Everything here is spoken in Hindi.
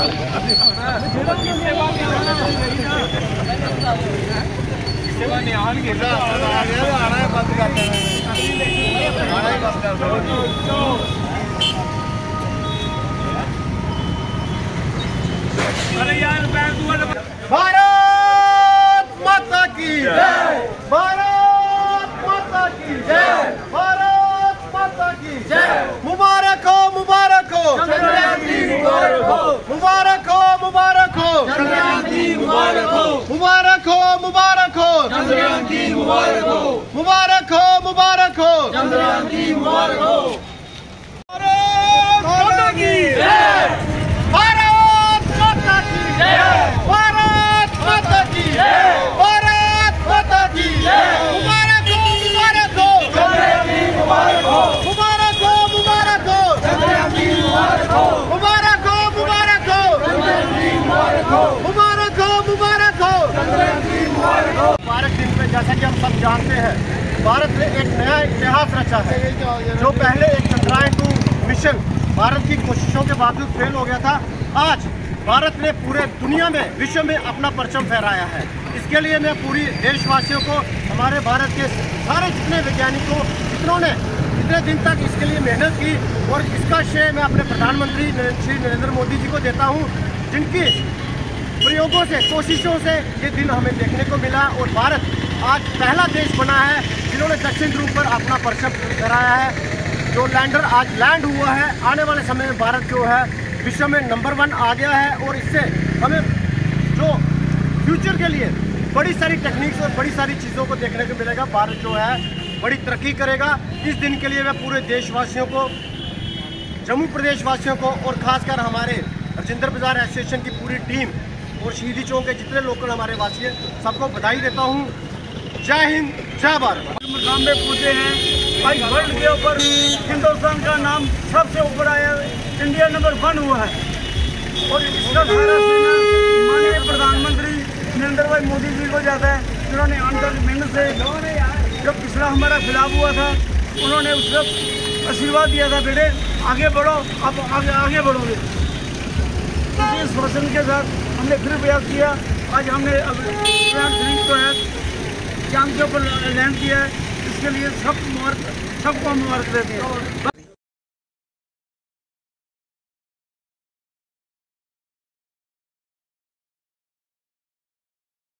भारत माता की जय, भारत माता की जय, भारत माता की जय। मुबारक हो, मुबारक हो, चंद्रयान मुबारक हो, मुबारक हो, मुबारक हो, चंद्रयान मुबारक हो, मुबारक हो, मुबारक हो, चंद्रयान मुबारक हो, मुबारक हो, मुबारक हो, चंद्रयान मुबारक हो। भारत माता की जय, भारत माता की जय, भारत माता की जय, भारत माता की जय। मुबारक हो, मुबारक हो, चंद्रयान मुबारक हो, मुबारक हो, मुबारक हो, चंद्रयान मुबारक हो, मुबारक हो, मुबारक हो, चंद्रयान मुबारक हो, मुबारक हो, मुबारक हो, चंद्रयान मुबारक हो। मुबारक दिन पे जैसा कि हम सब जानते हैं, भारत ने एक नया इतिहास रचा है। जो पहले एक चंद्रयान-2 मिशन भारत की कोशिशों के बावजूद फेल हो गया था, आज भारत ने पूरे दुनिया में, विश्व में अपना परचम फहराया है। इसके लिए मैं पूरी देशवासियों को, हमारे भारत के सारे जितने वैज्ञानिकों, जिन्होंने इतने दिन तक इसके लिए मेहनत की, और इसका श्रेय मैं अपने प्रधानमंत्री श्री नरेंद्र मोदी जी को देता हूँ, जिनकी प्रयोगों से, कोशिशों से ये दिन हमें देखने को मिला। और भारत आज पहला देश बना है जिन्होंने दक्षिण ध्रुव पर अपना परचम फहराया है। जो लैंडर आज लैंड हुआ है, आने वाले समय में भारत जो है विश्व में नंबर 1 आ गया है। और इससे हमें जो फ्यूचर के लिए बड़ी सारी टेक्निक्स और बड़ी सारी चीज़ों को देखने को मिलेगा। भारत जो है बड़ी तरक्की करेगा। इस दिन के लिए मैं पूरे देशवासियों को, जम्मू प्रदेश वासियों को, और खासकर हमारे राजेंद्र बाजार एसोसिएशन की पूरी टीम और शहीदी चौक के जितने लोकल हमारे वासी हैं, सबको बधाई देता हूँ। जय हिंद, जय भारत। मुकाम में पहुँचे हैं, आज वर्ल्ड के ऊपर हिंदुस्तान का नाम सबसे ऊपर आया, इंडिया नंबर 1 हुआ है। और इसका सारा माननीय प्रधानमंत्री नरेंद्र भाई मोदी जी को जाता है, जिन्होंने आंतरिक मेहनत से जब पिछड़ा हमारा खिलाफ हुआ था, उन्होंने उस वक्त आशीर्वाद दिया था, बेटे आगे बढ़ो, आप आगे बढ़ोगे। उसी श्वासन के साथ हमने फिर प्रयास किया। आज हमने जो है चांद के ऊपर लैंड किया है, इसके लिए सबको मुबारक देते हैं।